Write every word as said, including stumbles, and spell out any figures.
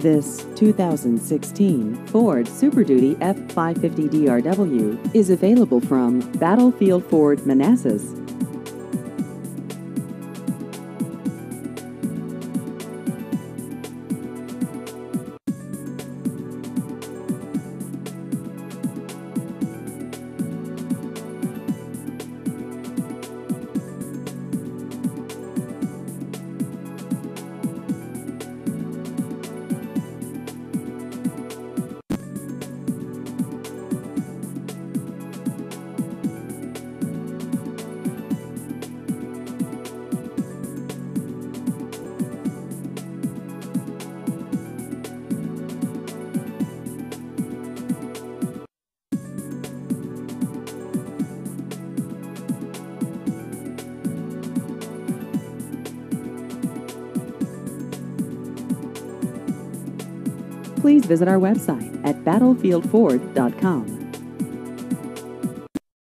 This two thousand sixteen Ford Super Duty F five fifty D R W is available from Battlefield Ford Manassas. Please visit our website at battlefield ford dot com.